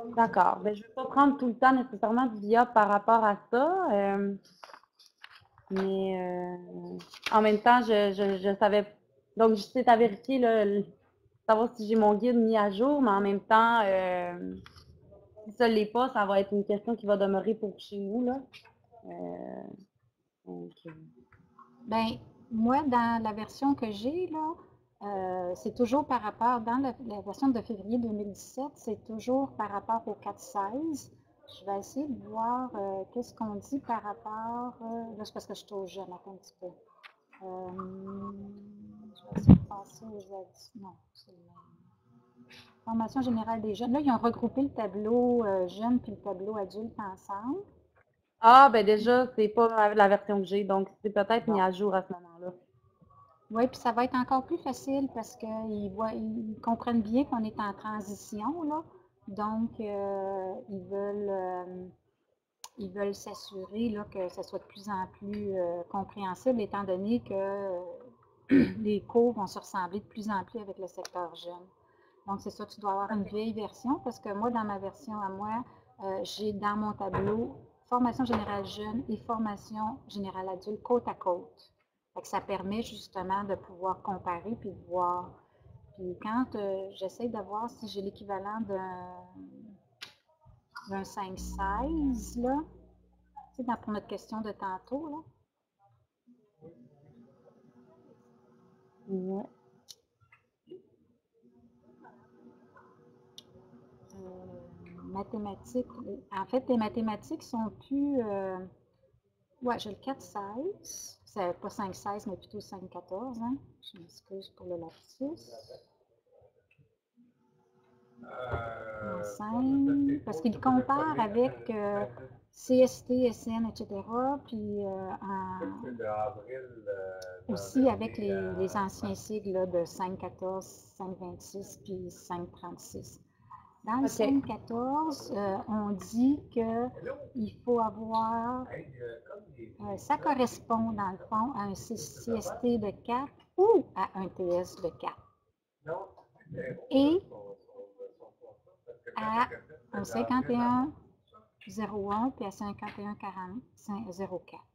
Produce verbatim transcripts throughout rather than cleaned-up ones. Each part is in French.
D'accord. Ben, je ne vais pas prendre tout le temps nécessairement d'I A par rapport à ça. euh, mais euh, en même temps, je, je, je savais. Donc, c'est à vérifier, là, le- savoir si j'ai mon guide mis à jour, mais en même temps, euh, si ça ne l'est pas, ça va être une question qui va demeurer pour chez nous, là. Euh, donc, euh, Ben, moi, dans la version que j'ai, là, euh, c'est toujours par rapport, dans la, la version de février deux mille dix-sept, c'est toujours par rapport au quatre seize. Je vais essayer de voir euh, qu'est-ce qu'on dit par rapport. Euh, là, c'est parce que je suis trop jeune, attends un petit peu. Euh, je vais essayer de passer aux adultes. Non, c'est le même. Formation générale des jeunes. Là, ils ont regroupé le tableau euh, jeune puis le tableau adulte ensemble. Ah, ben déjà, c'est pas la version que j'ai, donc c'est peut-être mis Bon. à jour à ce moment-là. Oui, puis ça va être encore plus facile parce qu'ils voient, ils comprennent bien qu'on est en transition, là. Donc, euh, ils veulent, euh, ils veulent s'assurer là, que ça soit de plus en plus euh, compréhensible, étant donné que euh, les cours vont se ressembler de plus en plus avec le secteur jeune. Donc, c'est ça, tu dois avoir une vieille version parce que moi, dans ma version à moi, euh, j'ai dans mon tableau formation générale jeune et formation générale adulte côte à côte. Fait que ça permet justement de pouvoir comparer puis de voir. Puis quand euh, j'essaie de voir si j'ai l'équivalent d'un d'un cinq seize, là, tu sais, dans- pour notre question de tantôt, là, Ouais. euh, mathématiques, en fait, les mathématiques sont plus, euh, ouais, j'ai le quatre seize. C'est pas cinq seize, mais plutôt cinq quatorze. Hein? Je m'excuse pour le lapsus. En cinq, parce qu'il compare avec euh, C S T, S N, et cetera. Puis euh, en- aussi avec les, les anciens sigles là, de cinq quatorze, cinq vingt-six puis cinq trente-six. Dans le OK. cinq quatorze, euh, on dit qu'il faut avoir, euh, ça correspond dans le fond à un C S T de quatre ou à un T S de quatre. Et à un cinquante et un zéro un puis à cinquante et un quarante zéro quatre.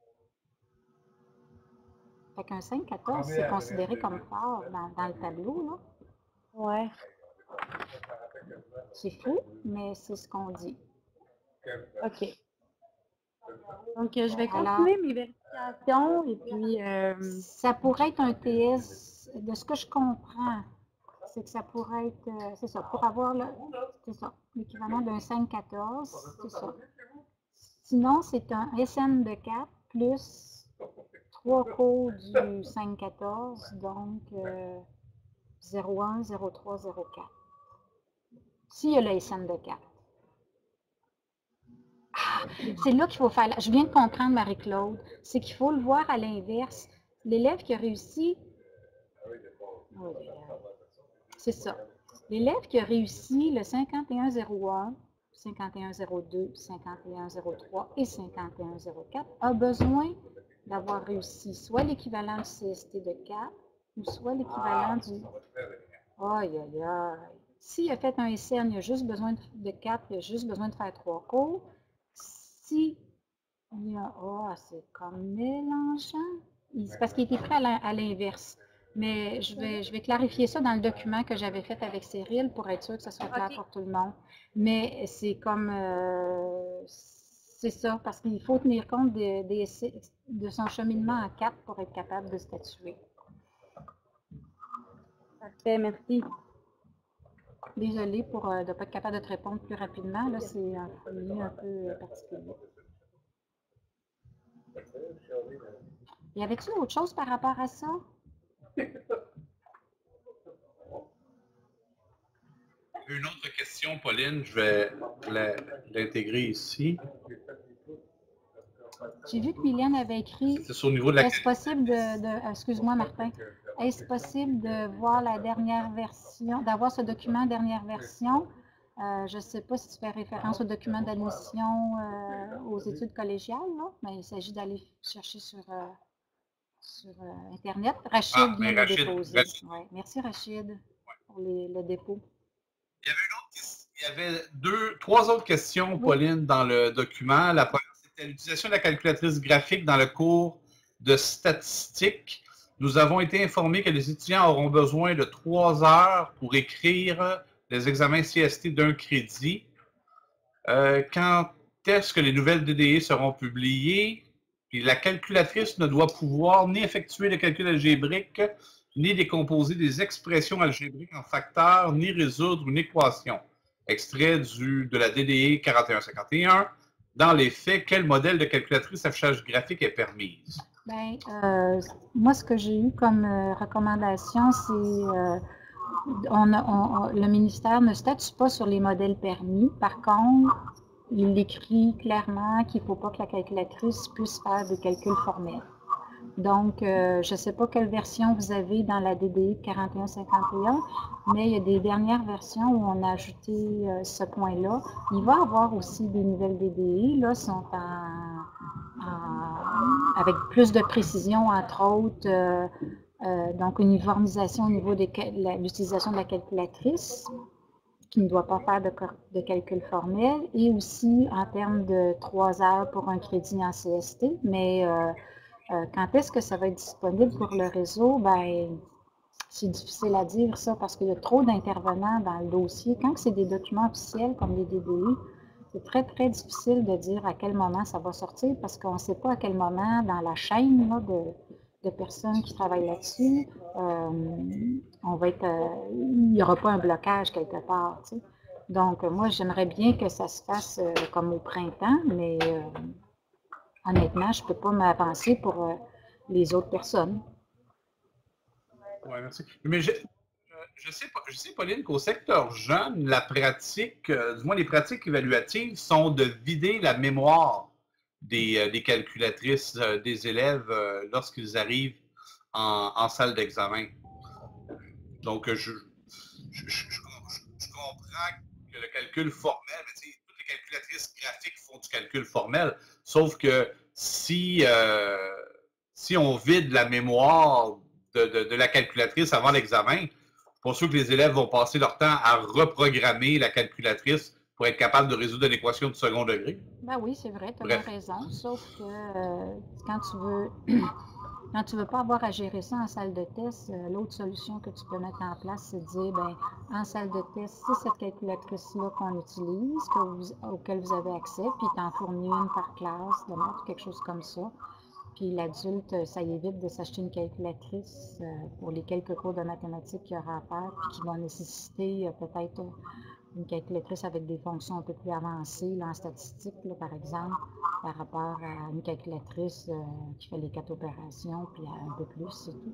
Fait qu'un cinq quatorze, c'est considéré comme fort dans, dans le tableau, là. Ouais. C'est fou, mais c'est ce qu'on dit. OK. Donc, euh, je vais Alors, continuer mes vérifications et puis, euh, ça pourrait être un T S, de ce que je comprends, c'est que ça pourrait être, euh, c'est ça, pour avoir le, c'est ça, l'équivalent d'un cinq quatorze, c'est ça. Sinon, c'est un S N de quatre plus trois cours du cinq quatorze, donc euh, zéro un, zéro trois, zéro quatre. S'il y a le S N de quatre. C'est là qu'il faut faire. Je viens de comprendre, Marie-Claude. C'est qu'il faut le voir à l'inverse. L'élève qui a réussi. Oui, c'est ça. L'élève qui a réussi le cinquante et un zéro un, cinquante et un zéro deux, cinquante et un zéro trois et cinquante et un zéro quatre a besoin d'avoir réussi soit l'équivalent du C S T de quatre ou soit l'équivalent du. Aïe, aïe, aïe. S'il a fait un S N, il a juste besoin de quatre, il a juste besoin de faire trois cours. Si il y a. Oh, c'est comme mélangeant. C'est parce qu'il était prêt à l'inverse. Mais je vais, je vais clarifier ça dans le document que j'avais fait avec Cyril pour être sûr que ce soit clair OK. pour tout le monde. Mais c'est comme. Euh, c'est ça, parce qu'il faut tenir compte de, de, de son cheminement en quatre pour être capable de statuer. Parfait, merci. Désolée pour euh, de ne pas être capable de te répondre plus rapidement. Là, c'est un milieu un peu particulier. Y avait-il autre chose par rapport à ça? Une autre question, Pauline, je vais l'intégrer ici. J'ai vu que Mylène avait écrit. C'est au niveau de la. Est-ce possible de. de Excuse-moi, Martin. Est-ce possible de voir la dernière version, d'avoir ce document dernière version? Euh, je ne sais pas si tu fais référence au document d'admission euh, aux études collégiales, là, mais il s'agit d'aller chercher sur, euh, sur euh, Internet. Rachid Ah, vient mais de le Rachid, déposer. Rachid. Ouais. Merci, Rachid, pour les, le dépôt. Il y avait une autre, il y avait deux, trois autres questions, Pauline, dans le document. La première, c'était l'utilisation de la calculatrice graphique dans le cours de statistique. Nous avons été informés que les étudiants auront besoin de trois heures pour écrire les examens C S T d'un crédit. Euh, quand est-ce que les nouvelles D D E seront publiées? Puis la calculatrice ne doit pouvoir ni effectuer le calcul algébrique, ni décomposer des expressions algébriques en facteurs, ni résoudre une équation. Extrait du, de la D D E quarante et un cinquante et un. Dans les faits, quel modèle de calculatrice affichage graphique est permise? Bien, euh, moi, ce que j'ai eu comme euh, recommandation, c'est euh, on, on, le ministère ne statue pas sur les modèles permis. Par contre, il écrit clairement qu'il ne faut pas que la calculatrice puisse faire des calculs formels. Donc, euh, je ne sais pas quelle version vous avez dans la D D E quarante et un cinquante et un, mais il y a des dernières versions où on a ajouté euh, ce point-là. Il va y avoir aussi des nouvelles D D E, là, sont en, en, avec plus de précision, entre autres, euh, euh, donc uniformisation au niveau de l'utilisation de la calculatrice, qui ne doit pas faire de, de calcul formel, et aussi en termes de trois heures pour un crédit en C S T, mais euh, Euh, quand est-ce que ça va être disponible pour le réseau? Ben, c'est difficile à dire ça parce qu'il y a trop d'intervenants dans le dossier. Quand c'est des documents officiels comme les D D E, c'est très, très difficile de dire à quel moment ça va sortir parce qu'on ne sait pas à quel moment dans la chaîne là, de, de personnes qui travaillent là-dessus, euh, on va être, euh, il n'y aura pas un blocage quelque part. Tu sais. Donc, moi, j'aimerais bien que ça se fasse euh, comme au printemps, mais euh, honnêtement, je ne peux pas m'avancer pour euh, les autres personnes. Oui, merci. Mais je, je, sais, je sais, Pauline, qu'au secteur jeune, la pratique, euh, du moins les pratiques évaluatives, sont de vider la mémoire des, euh, des calculatrices euh, des élèves euh, lorsqu'ils arrivent en, en salle d'examen. Donc, je, je, je, je, comprends que le calcul formel, mais toutes les calculatrices graphiques font du calcul formel, sauf que si, euh, si on vide la mémoire de, de, de la calculatrice avant l'examen, je suis pas sûr que les élèves vont passer leur temps à reprogrammer la calculatrice pour être capable de résoudre une équation de second degré. Ben oui, c'est vrai, tu as bien raison, sauf que euh, quand tu veux quand tu ne veux pas avoir à gérer ça en salle de test, euh, l'autre solution que tu peux mettre en place, c'est de dire, ben, en salle de test, c'est cette calculatrice-là qu'on utilise, que vous, auquel vous avez accès, puis tu en fournis une par classe, de mettre quelque chose comme ça. Puis l'adulte, ça évite de s'acheter une calculatrice euh, pour les quelques cours de mathématiques qu'il y aura à faire, puis qui vont nécessiter euh, peut-être euh, une calculatrice avec des fonctions un peu plus avancées là, en statistique, là, par exemple, par rapport à une calculatrice euh, qui fait les quatre opérations, puis un peu plus, c'est tout.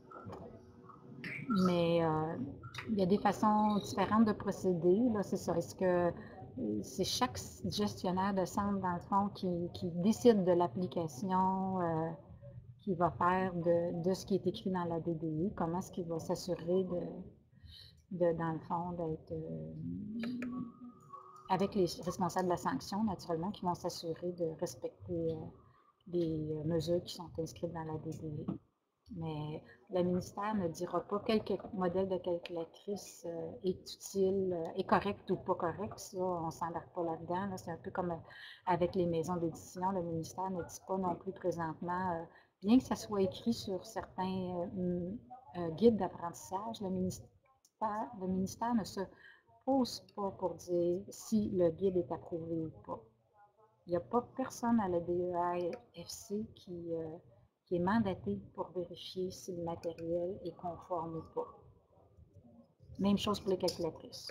Mais euh, il y a des façons différentes de procéder, là, c'est ça. Est-ce que c'est chaque gestionnaire de centre, dans le fond, qui, qui décide de l'application euh, qu'il va faire de, de ce qui est écrit dans la D D E, comment est-ce qu'il va s'assurer de, de, dans le fond, d'être euh, avec les responsables de la sanction, naturellement, qui vont s'assurer de respecter euh, les mesures qui sont inscrites dans la D D E. Mais le ministère ne dira pas quel modèle de calculatrice euh, est utile, euh, est correct ou pas correct. Ça, on ne s'embarque pas là-dedans. Là. C'est un peu comme euh, avec les maisons d'édition. Le ministère ne dit pas non plus présentement, euh, bien que ça soit écrit sur certains euh, euh, guides d'apprentissage, le ministère, le ministère ne se pose pas pour dire si le guide est approuvé ou pas. Il n'y a pas personne à la D E A F C qui... Euh, qui est mandaté pour vérifier si le matériel est conforme ou pas. Même chose pour les calculatrices.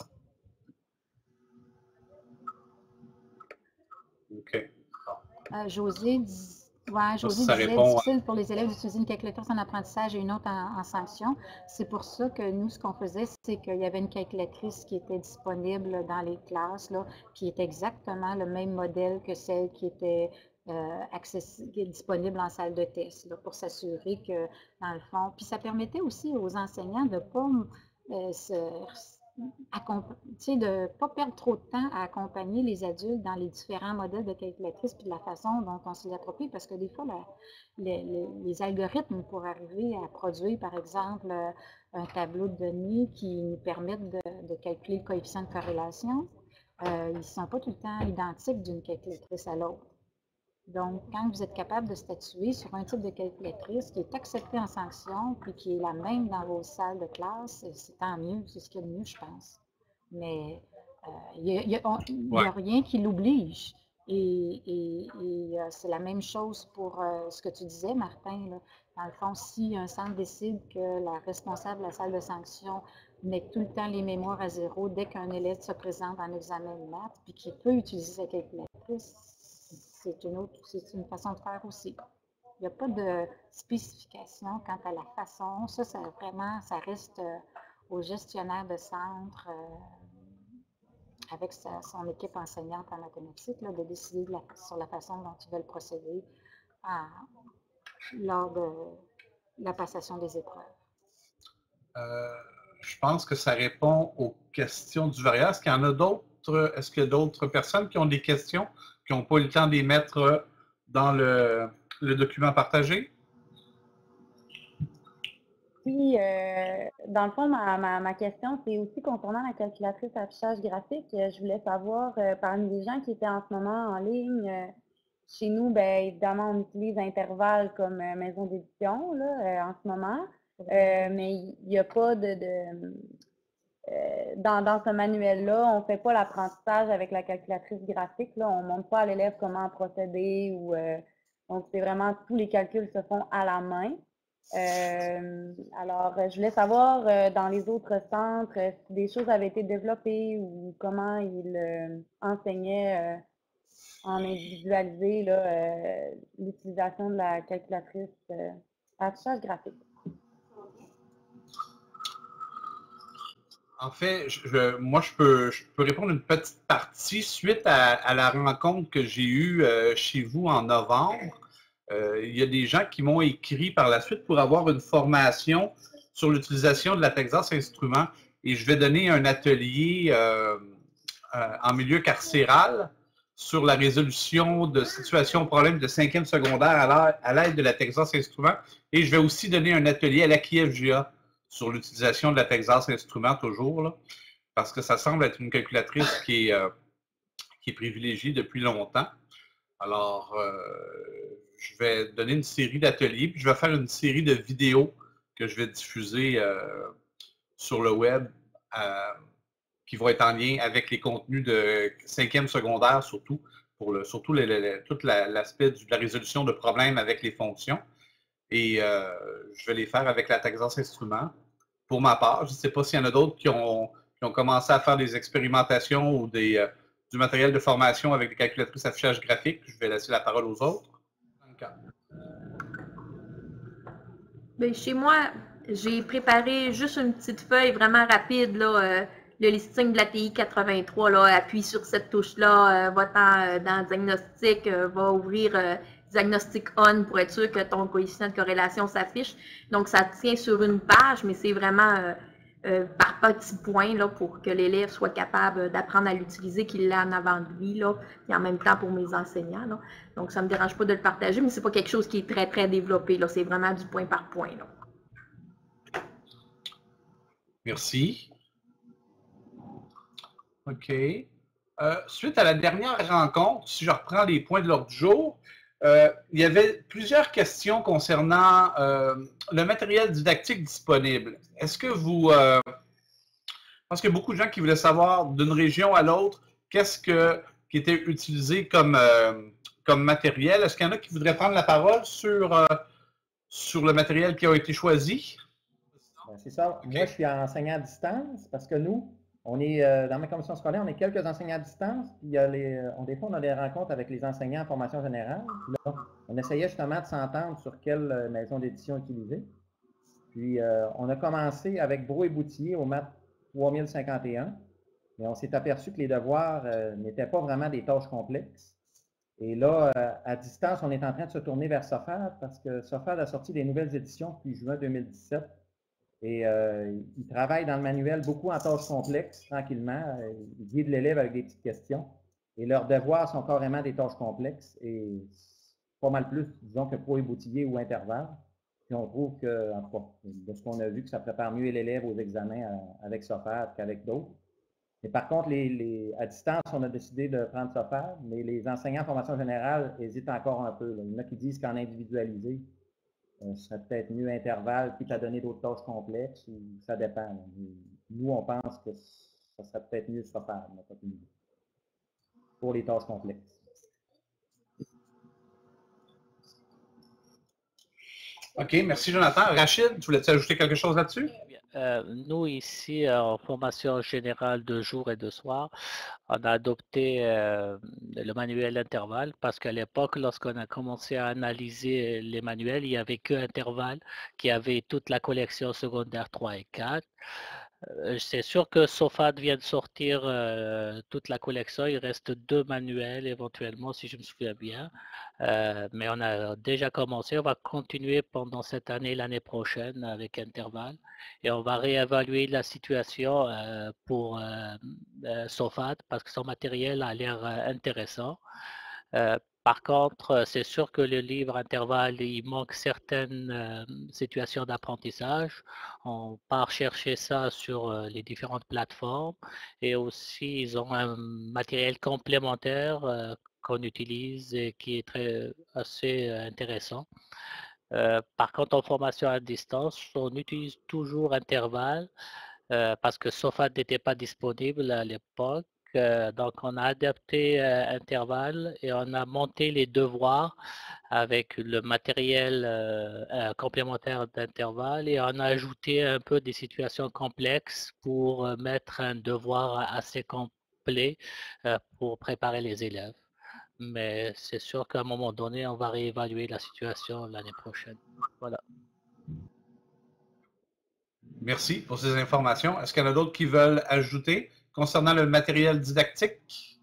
OK. Euh, José, dis, ouais, José ça, ça disait répond difficile pour les élèves d'utiliser une calculatrice en apprentissage et une autre en, en sanction. C'est pour ça que nous, ce qu'on faisait, c'est qu'il y avait une calculatrice qui était disponible dans les classes, là, qui est exactement le même modèle que celle qui était Euh, accessible, disponible en salle de test là, pour s'assurer que, dans le fond, puis ça permettait aussi aux enseignants de ne pas euh, se, tu sais, de ne pas perdre trop de temps à accompagner les adultes dans les différents modèles de calculatrice puis de la façon dont on s'y approprie, parce que des fois, la, les, les, les algorithmes pour arriver à produire, par exemple, un tableau de données qui nous permettent de, de calculer le coefficient de corrélation, euh, ils ne sont pas tout le temps identiques d'une calculatrice à l'autre. Donc, quand vous êtes capable de statuer sur un type de calculatrice qui est accepté en sanction, puis qui est la même dans vos salles de classe, c'est tant mieux, c'est ce qu'il y a de mieux, je pense. Mais il euh, n'y a, a, a, a rien qui l'oblige. Et, et, et euh, c'est la même chose pour euh, ce que tu disais, Martin. Là. Dans le fond, si un centre décide que la responsable de la salle de sanction met tout le temps les mémoires à zéro dès qu'un élève se présente en examen de maths, puis qu'il peut utiliser sa calculatrice, c'est une autre, c'est une façon de faire aussi. Il n'y a pas de spécification quant à la façon. Ça, ça vraiment, ça reste euh, au gestionnaire de centre euh, avec sa, son équipe enseignante en mathématiques là, de décider de la, sur la façon dont ils veulent procéder à, lors de la passation des épreuves. Euh, je pense que ça répond aux questions du variable. Est-ce qu'il y en a d'autres? Est-ce qu'il y a d'autres personnes qui ont des questions, qui n'ont pas eu le temps de les mettre dans le, le document partagé? Oui, euh, dans le fond, ma, ma, ma question, c'est aussi concernant la calculatrice affichage graphique. Je voulais savoir, euh, parmi les gens qui étaient en ce moment en ligne, euh, chez nous, bien évidemment, on utilise Intervalle comme euh, maison d'édition là, euh, en ce moment, euh, mais il n'y a pas de... de euh, dans, dans ce manuel-là, on ne fait pas l'apprentissage avec la calculatrice graphique. Là, on ne montre pas à l'élève comment procéder. Ou, euh, donc, c'est vraiment, tous les calculs se font à la main. Euh, alors, je voulais savoir, euh, dans les autres centres, euh, si des choses avaient été développées ou comment ils euh, enseignaient euh, en individualisé euh, l'utilisation de la calculatrice euh, affichage graphique. En fait, je, moi, je peux, je peux répondre une petite partie suite à, à la rencontre que j'ai eue euh, chez vous en novembre. Euh, il y a des gens qui m'ont écrit par la suite pour avoir une formation sur l'utilisation de la Texas Instruments et je vais donner un atelier euh, euh, en milieu carcéral sur la résolution de situations, problèmes de cinquième secondaire à l'aide de la Texas Instruments et je vais aussi donner un atelier à l'A Q I F G A sur l'utilisation de la Texas Instruments toujours, là, parce que ça semble être une calculatrice qui est, euh, qui est privilégiée depuis longtemps. Alors, euh, je vais donner une série d'ateliers, puis je vais faire une série de vidéos que je vais diffuser euh, sur le web, euh, qui vont être en lien avec les contenus de cinquième secondaire, surtout, pour le, surtout les, les, tout l'aspect de la résolution de problèmes avec les fonctions. Et euh, je vais les faire avec la Texas Instruments. Pour ma part, je ne sais pas s'il y en a d'autres qui ont, qui ont commencé à faire des expérimentations ou des, euh, du matériel de formation avec des calculatrices affichage graphique. Je vais laisser la parole aux autres. Bien, chez moi, j'ai préparé juste une petite feuille vraiment rapide, là, euh, le listing de la T I quatre-vingt-trois, là, appuie sur cette touche-là, euh, va-t'en euh, dans diagnostic, euh, va ouvrir euh, diagnostic on pour être sûr que ton coefficient de corrélation s'affiche. Donc, ça tient sur une page, mais c'est vraiment euh, euh, par petits points là, pour que l'élève soit capable d'apprendre à l'utiliser, qu'il l'a en avant de lui, là, et en même temps pour mes enseignants. Là. Donc, ça ne me dérange pas de le partager, mais ce n'est pas quelque chose qui est très, très développé. C'est vraiment du point par point. Là. Merci. OK. Euh, suite à la dernière rencontre, si je reprends les points de l'ordre du jour, euh, il y avait plusieurs questions concernant euh, le matériel didactique disponible. Est-ce que vous... Euh, parce qu'il y a beaucoup de gens qui voulaient savoir d'une région à l'autre, qu'est-ce que, qui était utilisé comme, euh, comme matériel. Est-ce qu'il y en a qui voudraient prendre la parole sur, euh, sur le matériel qui a été choisi? Ben, c'est ça. Okay. Moi, je suis enseignant à distance parce que nous, on est euh, dans ma commission scolaire, on est quelques enseignants à distance. Puis il y a les, on, des fois, on a des rencontres avec les enseignants en formation générale. Puis là, on essayait justement de s'entendre sur quelle maison d'édition utiliser. Puis euh, on a commencé avec Brault et Boutier au maths trois mille cinquante et un. Mais on s'est aperçu que les devoirs euh, n'étaient pas vraiment des tâches complexes. Et là, euh, à distance, on est en train de se tourner vers Sofad parce que Sofad a sorti des nouvelles éditions depuis juin deux mille dix-sept. Et euh, ils travaillent dans le manuel beaucoup en tâches complexes, tranquillement. Ils guident l'élève avec des petites questions. Et leurs devoirs sont carrément des tâches complexes et pas mal plus, disons, que pro et boutillé ou intervalle. Puis on trouve que, en tout cas, de ce qu'on a vu, que ça prépare mieux l'élève aux examens avec SOFAD qu'avec d'autres. Mais par contre, les, les, à distance, on a décidé de prendre SOFAD, mais les enseignants en formation générale hésitent encore un peu. Là. Il y en a qui disent qu'en individualisé, euh, ce serait peut-être mieux intervalle, quitte à donner d'autres tâches complexes, ou ça dépend. Là. Nous, on pense que ça serait peut-être mieux SOFAD, pour les tâches complexes. OK, merci Jonathan. Rachid, tu voulais-tu ajouter quelque chose là-dessus? Euh, nous, ici, en formation générale de jour et de soir, on a adopté euh, le manuel intervalle parce qu'à l'époque, lorsqu'on a commencé à analyser les manuels, il n'y avait que intervalle qui avait toute la collection secondaire trois et quatre. Euh, c'est sûr que SOFAD vient de sortir euh, toute la collection. Il reste deux manuels éventuellement, si je me souviens bien. Euh, mais on a déjà commencé. On va continuer pendant cette année, l'année prochaine avec intervalle. Et on va réévaluer la situation euh, pour euh, euh, SOFAD parce que son matériel a l'air euh, intéressant. Euh, Par contre, c'est sûr que le livre intervalle, il manque certaines euh, situations d'apprentissage. On part chercher ça sur euh, les différentes plateformes et aussi ils ont un matériel complémentaire euh, qu'on utilise et qui est très assez intéressant. Euh, par contre, en formation à distance, on utilise toujours intervalle euh, parce que SOFAD n'était pas disponible à l'époque. Euh, donc, on a adapté euh, intervalle et on a monté les devoirs avec le matériel euh, euh, complémentaire d'intervalle et on a ajouté un peu des situations complexes pour euh, mettre un devoir assez complet euh, pour préparer les élèves. Mais c'est sûr qu'à un moment donné, on va réévaluer la situation l'année prochaine. Voilà. Merci pour ces informations. Est-ce qu'il y en a d'autres qui veulent ajouter concernant le matériel didactique?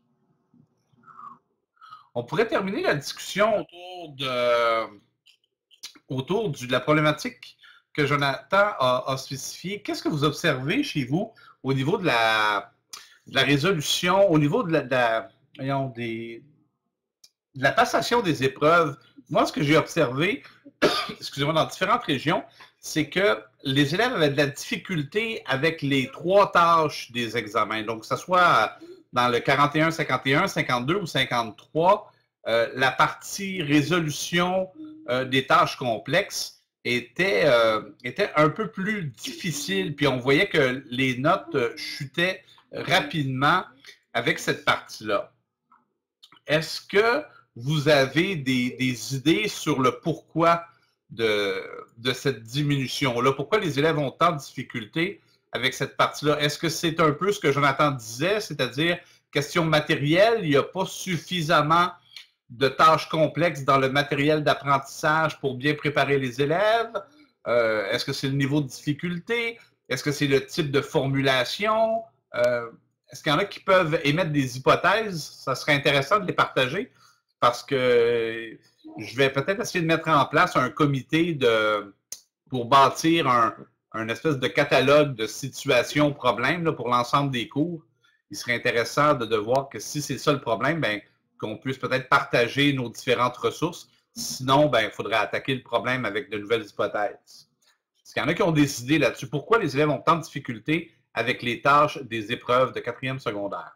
On pourrait terminer la discussion autour de, autour de la problématique que Jonathan a, a spécifiée. Qu'est-ce que vous observez chez vous au niveau de la, de la résolution, au niveau de la, de la, voyons, des, de la passation des épreuves? Moi, ce que j'ai observé, excusez-moi, dans différentes régions, c'est que les élèves avaient de la difficulté avec les trois tâches des examens. Donc, que ce soit dans le quarante et un, cinquante et un, cinquante-deux ou cinquante-trois, euh, la partie résolution euh, des tâches complexes était, euh, était un peu plus difficile. Puis on voyait que les notes chutaient rapidement avec cette partie-là. Est-ce que vous avez des, des idées sur le pourquoi de, de cette diminution-là? Pourquoi les élèves ont tant de difficultés avec cette partie-là? Est-ce que c'est un peu ce que Jonathan disait, c'est-à-dire question matérielle, il n'y a pas suffisamment de tâches complexes dans le matériel d'apprentissage pour bien préparer les élèves? Euh, est-ce que c'est le niveau de difficulté? Est-ce que c'est le type de formulation? Euh, est-ce qu'il y en a qui peuvent émettre des hypothèses? Ça serait intéressant de les partager parce que je vais peut-être essayer de mettre en place un comité de, pour bâtir un, un espèce de catalogue de situations, problèmes là, pour l'ensemble des cours. Il serait intéressant de, de voir que si c'est ça le problème, ben, qu'on puisse peut-être partager nos différentes ressources. Sinon, ben, il faudrait attaquer le problème avec de nouvelles hypothèses. Est-ce qu'il y en a qui ont décidé là-dessus? Pourquoi les élèves ont tant de difficultés avec les tâches des épreuves de quatrième secondaire?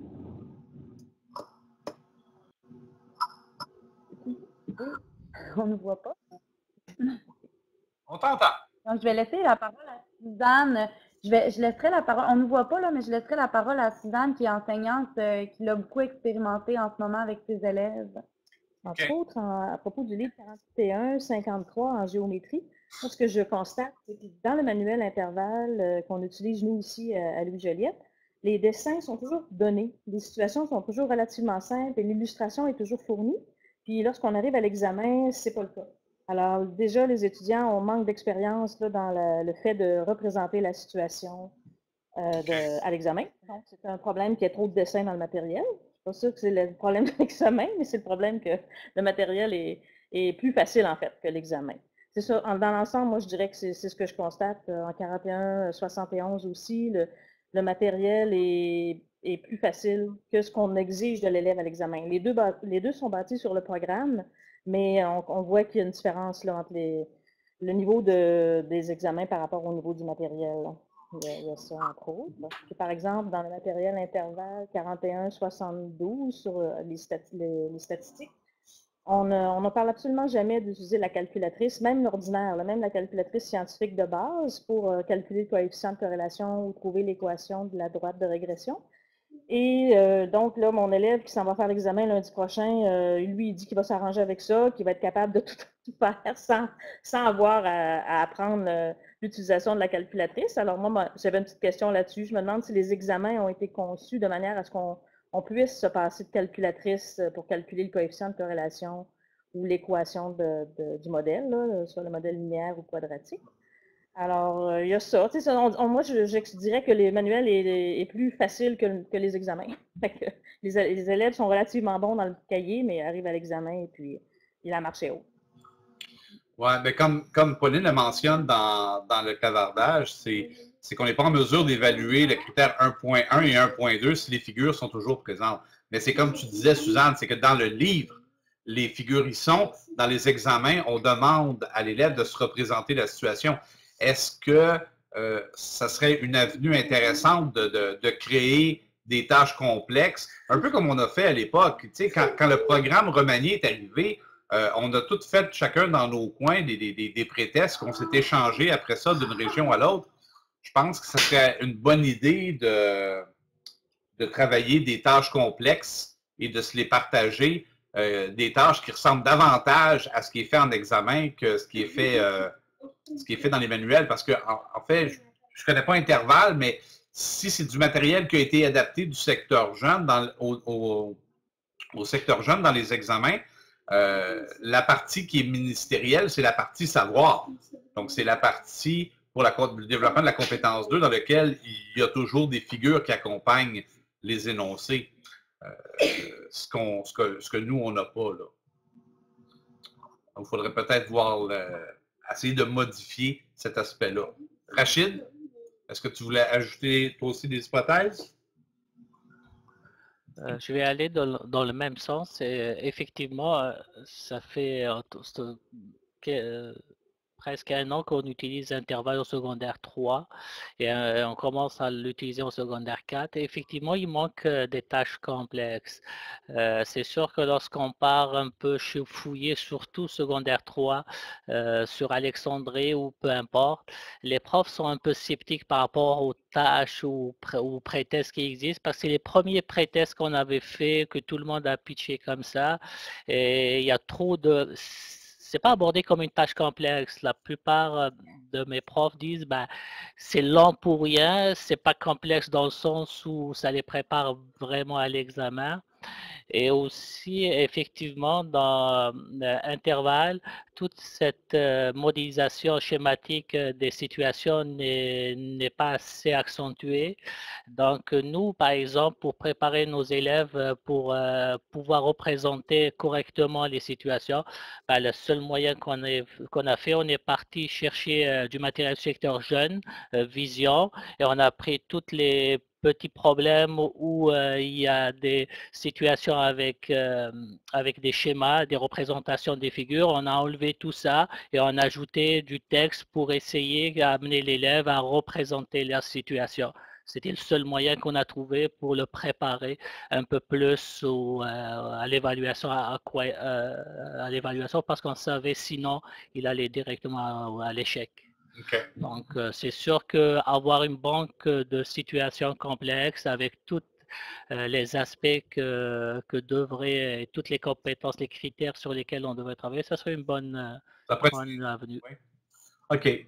On ne voit pas. On t'entend. Donc, je vais laisser la parole à Suzanne. Je, vais, je laisserai la parole, on ne voit pas là, mais je laisserai la parole à Suzanne qui est enseignante, euh, qui l'a beaucoup expérimenté en ce moment avec ses élèves. Entre Okay. autres, en- à propos du livre quarante et un, cinquante-trois en géométrie, moi, ce que je constate, c'est que dans le manuel intervalle euh, qu'on utilise nous ici euh, à Louis-Joliette, les dessins sont toujours donnés, les situations sont toujours relativement simples et l'illustration est toujours fournie. Puis lorsqu'on arrive à l'examen, c'est pas le cas. Alors déjà, les étudiants ont manque d'expérience là, dans le, le fait de représenter la situation euh, de- à l'examen. Donc, c'est un problème qu'il y ait trop de dessins dans le matériel. C'est pas sûr que c'est le problème de l'examen, mais c'est le problème que le matériel est, est plus facile, en fait, que l'examen. c'est ça, en- dans l'ensemble, moi, je dirais que c'est c'est ce que je constate euh, en quarante et un, soixante et onze aussi. Le, le matériel est, est plus facile que ce qu'on exige de l'élève à l'examen. Les deux, ba- les deux sont bâtis sur le programme, mais on, on voit qu'il y a une différence là, entre les, le niveau de, des examens par rapport au niveau du matériel, là. Il y a, il y a ça, entre autres. Puis, par exemple, dans le matériel intervalle quarante et un soixante-douze sur euh, les, stati- les- les statistiques, on ne on ne parle absolument jamais d'utiliser la calculatrice, même l'ordinaire, là, même la calculatrice scientifique de base pour euh, calculer le coefficient de corrélation ou trouver l'équation de la droite de régression. Et euh, donc, là, mon élève qui s'en va faire l'examen lundi prochain, euh, lui, il dit qu'il va s'arranger avec ça, qu'il va être capable de tout, tout faire sans, sans avoir à, à apprendre euh, l'utilisation de la calculatrice. Alors, moi, moi, j'avais une petite question là-dessus. Je me demande si les examens ont été conçus de manière à ce qu'on on puisse se passer de calculatrice pour calculer le coefficient de corrélation ou l'équation de, de, du modèle, là, soit le modèle linéaire ou quadratique. Alors, euh, il y a ça. Tu sais, on- on- moi, je, je dirais que les manuels est, est plus facile que, que les examens. Fait que les, les élèves sont relativement bons dans le cahier, mais arrivent à l'examen et puis il a marché haut. Oui, mais comme, comme Pauline le mentionne dans, dans le clavardage, c'est c'est qu'on n'est pas en mesure d'évaluer le critère un point un et un point deux si les figures sont toujours présentes. Mais c'est comme tu disais, Suzanne, c'est que dans le livre, les figures y sont. Dans les examens, on demande à l'élève de se représenter la situation. Est-ce que euh, ça serait une avenue intéressante de, de, de créer des tâches complexes, un peu comme on a fait à l'époque. Tu sais, quand, quand le programme remanié est arrivé, euh, on a tout fait chacun dans nos coins des, des, des, des pré-tests qu'on s'est échangés après ça d'une région à l'autre. Je pense que ça serait une bonne idée de, de travailler des tâches complexes et de se les partager, euh, des tâches qui ressemblent davantage à ce qui est fait en examen que ce qui est fait, euh, ce qui est fait dans les manuels. Parce que, en, en fait, je ne connais pas Intervalle, mais si c'est du matériel qui a été adapté du secteur jeune dans, au, au, au secteur jeune dans les examens, euh, la partie qui est ministérielle, c'est la partie savoir. Donc, c'est la partie pour la, le développement de la compétence deux dans laquelle il y a toujours des figures qui accompagnent les énoncés. Euh, ce, qu'on, ce, que, ce que nous, on n'a pas, là. Donc, il faudrait peut-être voir le, essayer de modifier cet aspect-là. Rachid, est-ce que tu voulais ajouter toi aussi des hypothèses? Euh, je vais aller dans, le- dans le même sens. Et effectivement, euh, ça fait euh, que, euh, presque un an qu'on utilise intervalle au secondaire trois et euh, on commence à l'utiliser au secondaire quatre. Et effectivement, il manque euh, des tâches complexes. Euh, c'est sûr que lorsqu'on part un peu chez- fouiller, surtout secondaire trois, euh, sur Alexandrie ou peu importe, les profs sont un peu sceptiques par rapport aux tâches ou, pré- ou pré-tests qui existent parce que c'est les premiers pré-tests qu'on avait fait, que tout le monde a pitché comme ça. Et il y a trop de... C'est pas abordé comme une tâche complexe. La plupart euh, de mes profs disent ben, c'est lent pour rien, c'est pas complexe dans le sens où ça les prépare vraiment à l'examen. Et aussi, effectivement, dans l'intervalle, toute cette euh, modélisation schématique euh, des situations n'est n'est pas assez accentuée. Donc, nous, par exemple, pour préparer nos élèves euh, pour euh, pouvoir représenter correctement les situations, ben, le seul moyen qu'on ait- qu'on a fait, on est parti chercher euh, du matériel secteur jeune, euh, Vision, et on a pris toutes les petits problèmes où euh, il y a des situations avec, euh, avec des schémas, des représentations des figures. On a enlevé tout ça et on a ajouté du texte pour essayer d'amener l'élève à représenter la situation. C'était le seul moyen qu'on a trouvé pour le préparer un peu plus au, euh, à l'évaluation à, à, quoi- euh, à l'évaluation parce qu'on savait sinon il allait directement à, à l'échec. Okay. Donc, euh, c'est sûr qu'avoir une banque de situations complexes avec tous euh, les aspects que, que devraient, et toutes les compétences, les critères sur lesquels on devrait travailler, ça serait une bonne, euh, bonne avenue. Oui. OK.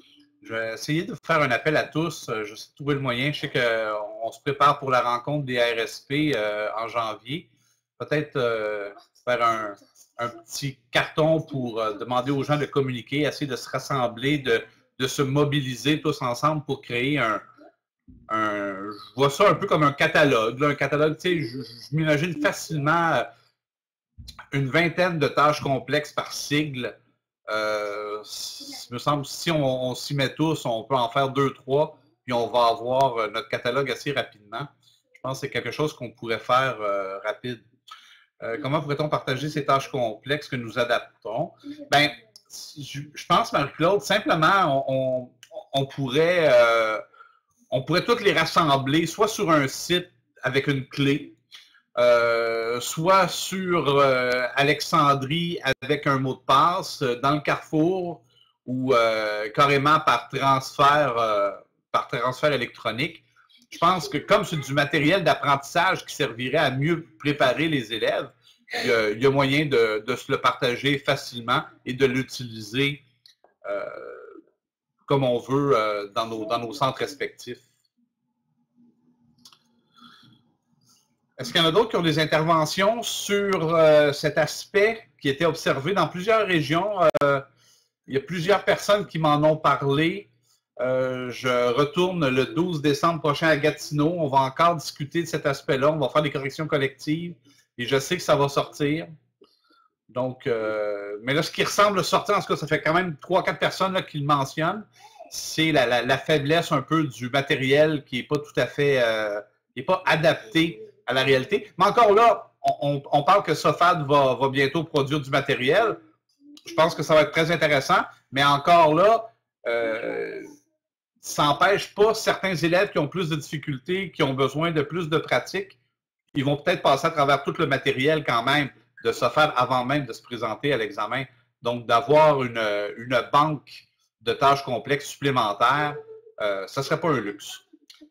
Je vais essayer de faire un appel à tous. Je sais trouver le moyen. Je sais qu'on se prépare pour la rencontre des R S P euh, en janvier. Peut-être euh, faire un, un petit carton pour euh, demander aux gens de communiquer, essayer de se rassembler, de, de se mobiliser tous ensemble pour créer un, un... Je vois ça un peu comme un catalogue. Là, un catalogue, tu sais, je, je m'imagine facilement une vingtaine de tâches complexes par sigle. Euh, il me semble si on, on s'y met tous, on peut en faire deux, trois, puis on va avoir euh, notre catalogue assez rapidement. Je pense que c'est quelque chose qu'on pourrait faire euh, rapide. Euh, comment pourrait-on partager ces tâches complexes que nous adaptons? Ben, je, je pense, Marie-Claude, simplement, on, on, on pourrait euh, on pourrait toutes les rassembler, soit sur un site avec une clé, euh, soit sur euh, Alexandrie avec un mot de passe, euh, dans le Carrefour, ou euh, carrément par transfert, euh, par transfert électronique. Je pense que comme c'est du matériel d'apprentissage qui servirait à mieux préparer les élèves, il y a, il y a moyen de, de se le partager facilement et de l'utiliser euh, comme on veut euh, dans, nos, dans nos centres respectifs. Est-ce qu'il y en a d'autres qui ont des interventions sur euh, cet aspect qui était observé dans plusieurs régions? Euh, il y a plusieurs personnes qui m'en ont parlé. Euh, je retourne le douze décembre prochain à Gatineau. On va encore discuter de cet aspect-là. On va faire des corrections collectives et je sais que ça va sortir. Donc, euh, mais là, ce qui ressemble à sortir, en tout cas, ça fait quand même trois quatre personnes là, qui le mentionnent, c'est la, la, la faiblesse un peu du matériel qui n'est pas tout à fait, euh, qui n'est pas adapté à la réalité. Mais encore là, on, on parle que SOFAD va, va bientôt produire du matériel. Je pense que ça va être très intéressant, mais encore là, euh, ça n'empêche pas certains élèves qui ont plus de difficultés, qui ont besoin de plus de pratique, ils vont peut-être passer à travers tout le matériel quand même de SOFAD avant même de se présenter à l'examen. Donc, d'avoir une, une banque de tâches complexes supplémentaires, euh, ça ne serait pas un luxe.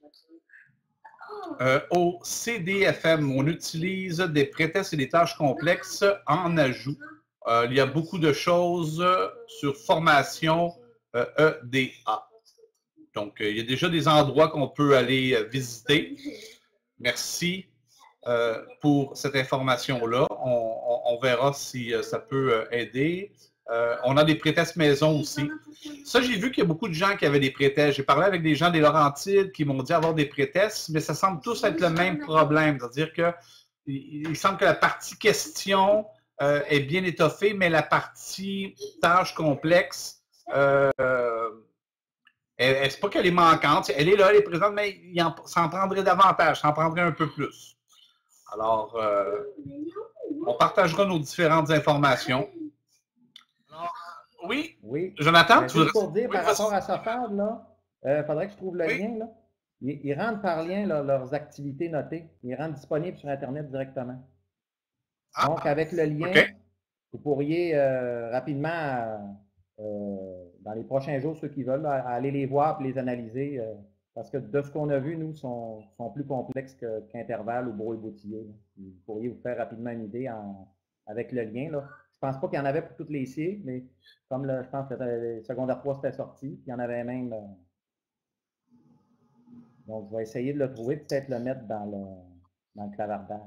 Euh, au C D F M, on utilise des prétests et des tâches complexes en ajout. Euh, il y a beaucoup de choses sur formation euh, E D A. Donc, euh, il y a déjà des endroits qu'on peut aller euh, visiter. Merci euh, pour cette information-là. On, on, on verra si euh, ça peut euh, aider. Euh, on a des prétests maison aussi. Ça, j'ai vu qu'il y a beaucoup de gens qui avaient des prétests. J'ai parlé avec des gens des Laurentides qui m'ont dit avoir des prétests, mais ça semble tous être le même problème. C'est-à-dire que il, il semble que la partie question euh, est bien étoffée, mais la partie tâche complexe, euh, c'est pas qu'elle est manquante. Elle est là, elle est présente, mais il en, ça en prendrait davantage, ça en prendrait un peu plus. Alors, euh, on partagera nos différentes informations. Alors, oui, oui. Jonathan, ben, tu voudrais... pour dire, oui, par rapport à SOFAD, là, il euh, faudrait que je trouve le oui. lien. Là. Ils, ils rendent par lien là, leurs activités notées. Ils rendent disponibles sur Internet directement. Ah, donc, avec le lien, okay. vous pourriez euh, rapidement, euh, dans les prochains jours, ceux qui veulent, là, aller les voir et les analyser. Euh, parce que de ce qu'on a vu, nous, sont, sont plus complexes qu'Intervalle ou Brouille-Boutillé. Vous pourriez vous faire rapidement une idée en, avec le lien. Là. Je ne pense pas qu'il y en avait pour toutes les C, mais comme le, je pense que le secondaire trois c'était sorti, il y en avait même. Euh, donc, je vais essayer de le trouver, peut-être le mettre dans le, dans le clavardage.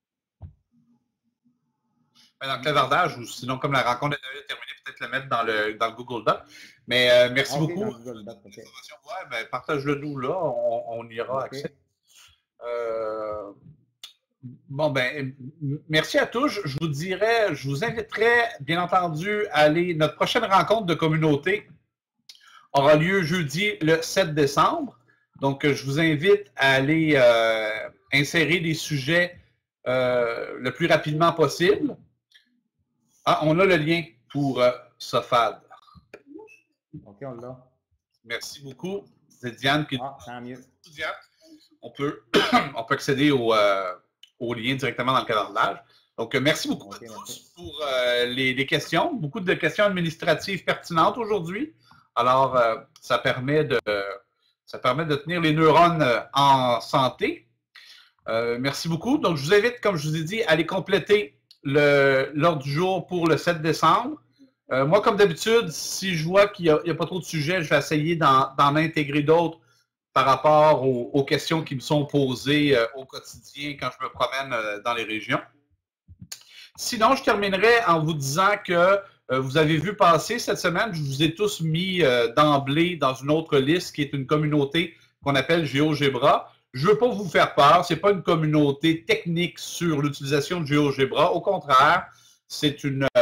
Dans le clavardage, ou sinon, comme la rencontre est terminée, peut-être le mettre dans le, dans le Google Doc. Mais euh, merci okay, beaucoup. Doc, okay. Ouais, ben, partage-le nous là, on, on y aura okay. accès. Euh, bon, ben, merci à tous. Je vous dirais, je vous inviterai, bien entendu, à aller. Notre prochaine rencontre de communauté aura lieu jeudi le sept décembre. Donc, je vous invite à aller euh, insérer des sujets euh, le plus rapidement possible. Ah, on a le lien pour euh, SOFAD. OK, on l'a. Merci beaucoup. C'est Diane qui... Ah, tant mieux. Diane. On peut, on peut accéder au, euh, au lien directement dans le clavardage. Donc, merci beaucoup okay, à tous merci. pour euh, les, les questions. Beaucoup de questions administratives pertinentes aujourd'hui. Alors, euh, ça permet de, ça permet de tenir les neurones en santé. Euh, merci beaucoup. Donc, je vous invite, comme je vous ai dit, à aller compléter l'ordre du jour pour le sept décembre. Euh, moi, comme d'habitude, si je vois qu'il n'y a, a pas trop de sujets, je vais essayer d'en intégrer d'autres par rapport aux, aux questions qui me sont posées euh, au quotidien quand je me promène euh, dans les régions. Sinon, je terminerai en vous disant que euh, vous avez vu passer cette semaine, je vous ai tous mis euh, d'emblée dans une autre liste qui est une communauté qu'on appelle GeoGebra. Je ne veux pas vous faire peur, ce n'est pas une communauté technique sur l'utilisation de GeoGebra. Au contraire, c'est une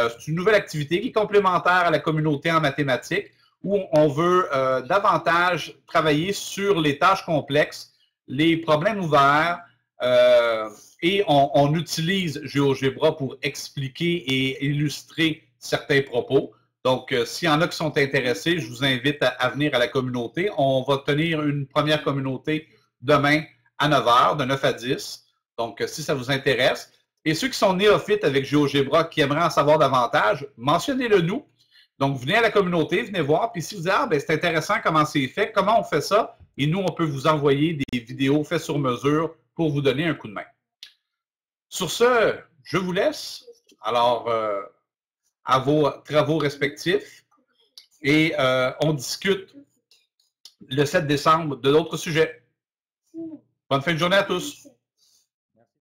euh, c'est une nouvelle activité qui est complémentaire à la communauté en mathématiques, où on veut euh, davantage travailler sur les tâches complexes, les problèmes ouverts, euh, et on, on utilise GeoGebra pour expliquer et illustrer certains propos. Donc, euh, s'il y en a qui sont intéressés, je vous invite à, à venir à la communauté. On va tenir une première communauté demain à neuf heures, de neuf à dix. Donc, euh, si ça vous intéresse. Et ceux qui sont néophytes avec GeoGebra, qui aimeraient en savoir davantage, mentionnez-le nous. Donc, venez à la communauté, venez voir. Puis si vous dites, ah, ben, c'est intéressant comment c'est fait, comment on fait ça, et nous, on peut vous envoyer des vidéos faites sur mesure pour vous donner un coup de main. Sur ce, je vous laisse. Alors, euh, à vos travaux respectifs et euh, on discute le sept décembre de d'autres sujets. Bonne fin de journée à tous.